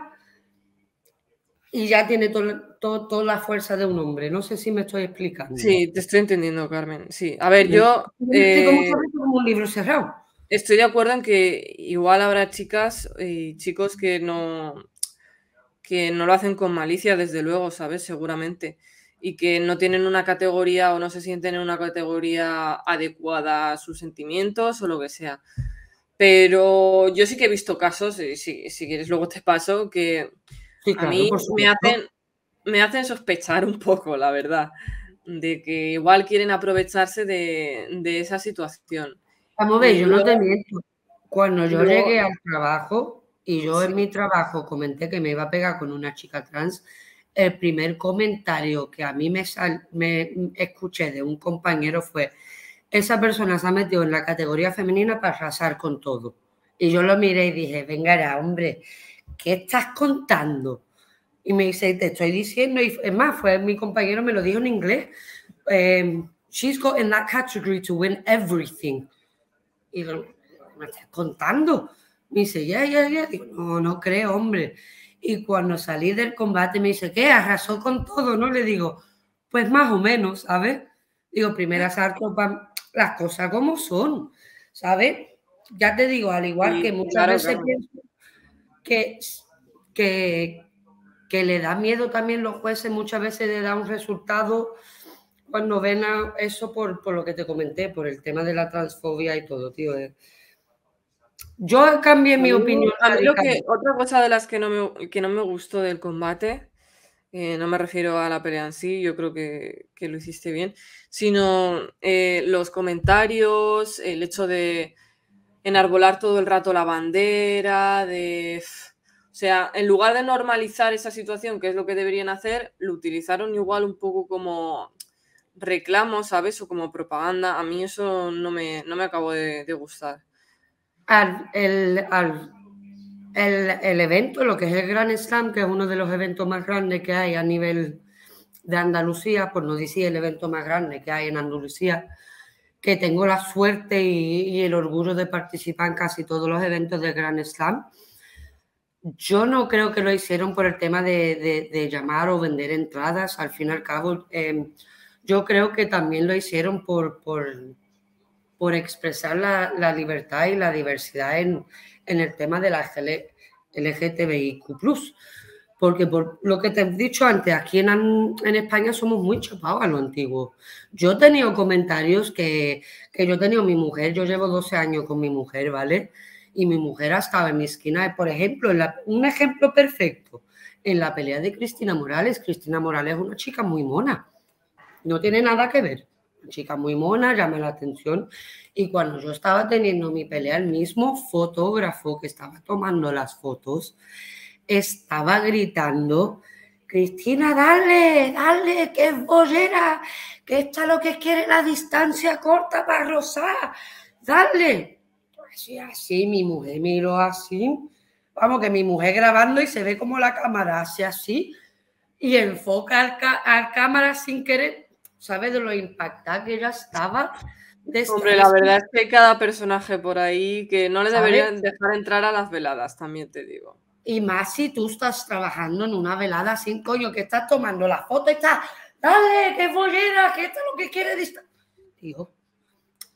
y ya tiene todo, todo, toda la fuerza de un hombre. No sé si me estoy explicando. Sí, te estoy entendiendo, Carmen. Sí, a ver, yo... Eh, como un libro cerrado. Estoy de acuerdo en que igual habrá chicas y chicos que no, que no lo hacen con malicia, desde luego, ¿sabes? Seguramente. Y que no tienen una categoría o no se sienten en una categoría adecuada a sus sentimientos o lo que sea. Pero yo sí que he visto casos, y si, si quieres luego te paso, que sí, a claro, mí me hacen, me hacen sospechar un poco, la verdad, de que igual quieren aprovecharse de, de esa situación. Vamos a ver, yo no te miento. Cuando yo luego, llegué al trabajo y yo sí. en mi trabajo comenté que me iba a pegar con una chica trans, el primer comentario que a mí me, sal, me escuché de un compañero fue: esa persona se ha metido en la categoría femenina para arrasar con todo. Y yo lo miré y dije, venga, hombre, ¿qué estás contando? Y me dice, te estoy diciendo, y es más, fue mi compañero, me lo dijo en inglés, um, she's got in that category to win everything. Y lo, ¿me estás contando? Me dice, ya, ya, ya. Digo, no, no creo, hombre. Y cuando salí del combate me dice, ¿qué? Arrasó con todo, ¿no? Le digo, pues más o menos, ¿sabes? Digo, primer asalto, para las cosas como son, ¿sabes? Ya te digo, al igual sí, que muchas claro, veces claro. pienso que, que, que le da miedo también los jueces, muchas veces le da un resultado cuando ven a eso por, por lo que te comenté, por el tema de la transfobia y todo, tío. Yo cambié mi opinión. A mí lo que, otra cosa de las que no me, que no me gustó del combate, eh, no me refiero a la pelea en sí, yo creo que, que lo hiciste bien, sino eh, los comentarios, el hecho de enarbolar todo el rato la bandera, de... O sea, en lugar de normalizar esa situación, que es lo que deberían hacer, lo utilizaron igual un poco como reclamo, ¿sabes? O como propaganda. A mí eso no me, no me acabó de, de gustar. Al, el, al, el, el evento, lo que es el Grand Slam, que es uno de los eventos más grandes que hay a nivel de Andalucía, por no decir el evento más grande que hay en Andalucía, que tengo la suerte y, y el orgullo de participar en casi todos los eventos del Grand Slam. Yo no creo que lo hicieron por el tema de, de, de llamar o vender entradas. Al fin y al cabo, eh, yo creo que también lo hicieron por, por, por expresar la, la libertad y la diversidad en, en el tema de la L G T B I Q plus. Porque por lo que te he dicho antes, aquí en, en España somos muy chapados a lo antiguo. Yo he tenido comentarios que, que yo he tenido mi mujer, yo llevo doce años con mi mujer, ¿vale? Y mi mujer ha estado en mi esquina. Por ejemplo, en la, un ejemplo perfecto, en la pelea de Cristina Morales. Cristina Morales es una chica muy mona. No tiene nada que ver. Una chica muy mona, llama la atención. Y cuando yo estaba teniendo mi pelea, el mismo fotógrafo que estaba tomando las fotos estaba gritando: Cristina, dale, dale, que es bollera, que esta lo que quiere la distancia corta para rozar, dale. Así, así, mi mujer miró así, vamos, que mi mujer grabando y se ve como la cámara hace así y enfoca al, al cámara sin querer. ¿Sabes de lo impactada que ella estaba? De Hombre, la verdad es que hay cada personaje por ahí que no le deberían ¿sabes? Dejar entrar a las veladas, también te digo. Y más si tú estás trabajando en una velada sin coño, que estás tomando la foto y estás, dale, que bollera, que esto es lo que quiere. Digo,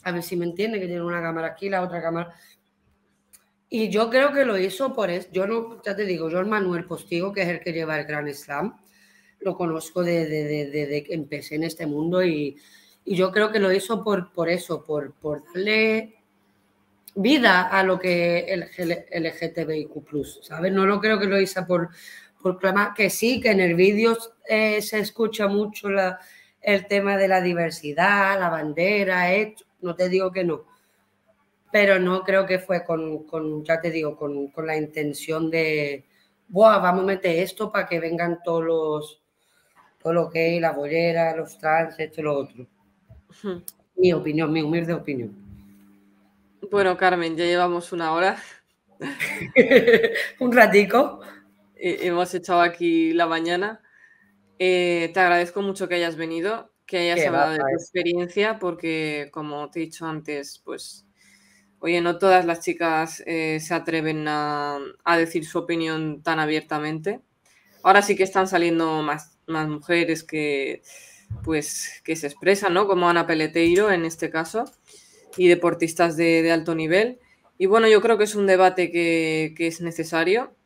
A ver si me entiende, que tiene una cámara aquí, la otra cámara. Y yo creo que lo hizo por eso. Yo no, ya te digo, yo el Manuel Postigo, que es el que lleva el Grand Slam, lo conozco desde de, de, de que empecé en este mundo y, y yo creo que lo hizo por, por eso, por, por darle vida a lo que el L G T B I Q plus, ¿sabes? No lo creo que lo hizo por, por que sí, que en el vídeo eh, se escucha mucho la, el tema de la diversidad, la bandera, eh, no te digo que no, pero no creo que fue con, con ya te digo, con, con la intención de, Buah, vamos a meter esto para que vengan todos los, todo lo gay, la bollera, los trans, esto y lo otro. Hmm. Mi opinión, mi humilde opinión. Bueno, Carmen, ya llevamos una hora. Un ratico. Eh, hemos echado aquí la mañana. Eh, te agradezco mucho que hayas venido, que hayas hablado de tu experiencia, porque como te he dicho antes, pues, oye, no todas las chicas eh, se atreven a, a decir su opinión tan abiertamente. Ahora sí que están saliendo más, más mujeres que, pues, que se expresan, ¿no? Como Ana Peleteiro en este caso, y deportistas de, de alto nivel. Y bueno, yo creo que es un debate que, que es necesario,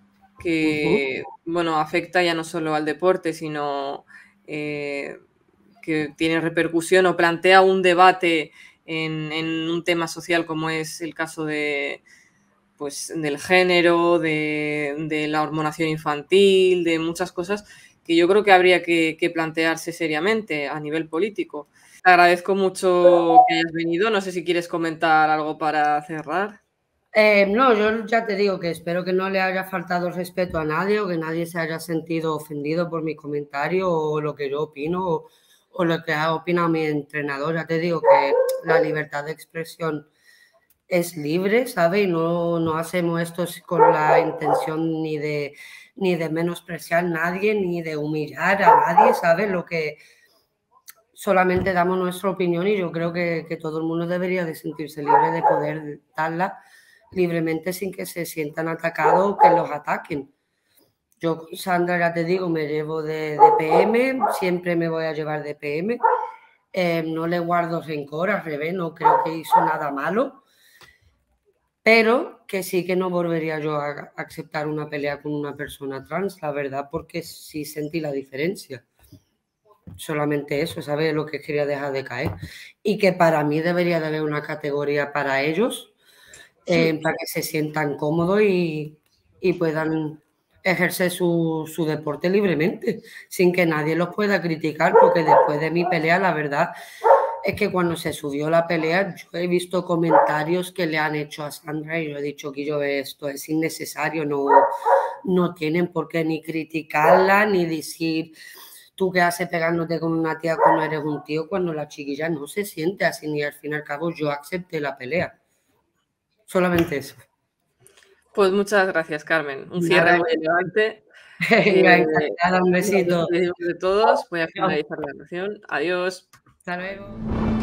que, uh-huh. bueno, afecta ya no solo al deporte, sino eh, que tiene repercusión o plantea un debate en, en un tema social como es el caso de, pues, del género, de, de la hormonación infantil, de muchas cosas que yo creo que habría que, que plantearse seriamente a nivel político. Te agradezco mucho que hayas venido. No sé si quieres comentar algo para cerrar. Eh, no, yo ya te digo que espero que no le haya faltado respeto a nadie o que nadie se haya sentido ofendido por mi comentario o lo que yo opino o, o lo que ha opinado mi entrenador. Ya te digo que la libertad de expresión es libre, ¿sabes? Y no, no hacemos esto con la intención ni de, ni de menospreciar a nadie ni de humillar a nadie, ¿sabes? Lo que solamente damos nuestra opinión y yo creo que, que todo el mundo debería de sentirse libre de poder darla libremente sin que se sientan atacados o que los ataquen. Yo con Sandra, ya te digo, me llevo de, de P M, siempre me voy a llevar de P M, eh, no le guardo rencor, al revés, no creo que hizo nada malo, pero que sí que no volvería yo a aceptar una pelea con una persona trans, la verdad, porque sí sentí la diferencia. Solamente eso, ¿sabes? Lo que quería dejar de caer. Y que para mí debería de haber una categoría para ellos, eh, sí. Para que se sientan cómodos y, y puedan ejercer su, su deporte libremente, sin que nadie los pueda criticar, porque después de mi pelea, la verdad es que cuando se subió la pelea, yo he visto comentarios que le han hecho a Sandra y yo he dicho que yo esto es innecesario, no, no tienen por qué ni criticarla, ni decir... Tú qué haces pegándote con una tía cuando eres un tío, cuando la chiquilla no se siente así, ni al fin y al cabo yo acepté la pelea. Solamente eso. Pues muchas gracias, Carmen. Un cierre muy elegante. Venga, eh, encantada, un besito. De todos, voy a finalizar la grabación. Adiós. Hasta luego.